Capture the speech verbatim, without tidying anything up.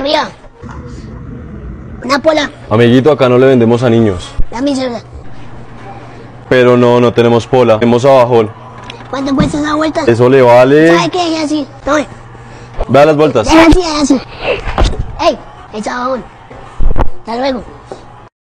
arriba. Una pola. Amiguito, acá no le vendemos a niños. La miseria. Pero no, no tenemos pola. Tenemos abajo. ¿Cuánto cuesta esa vuelta? Eso le vale. ¿Sabe qué? Es así. Tome. Vea las vueltas. Es así, es así. ¡Ey! Echa bajón. Hasta luego.